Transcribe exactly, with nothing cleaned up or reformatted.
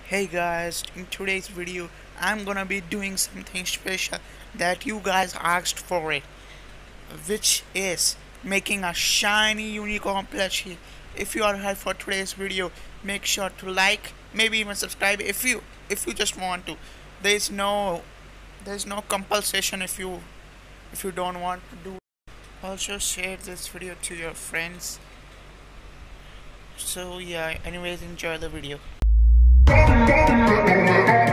Hey guys, in today's video I'm gonna be doing something special that you guys asked for it, which is making a shiny unicorn plushie. If you are here for today's video, make sure to like, maybe even subscribe if you if you just want to. There's no there's no compulsion if you if you don't want to do. Also share this video to your friends. So yeah, anyways, enjoy the video.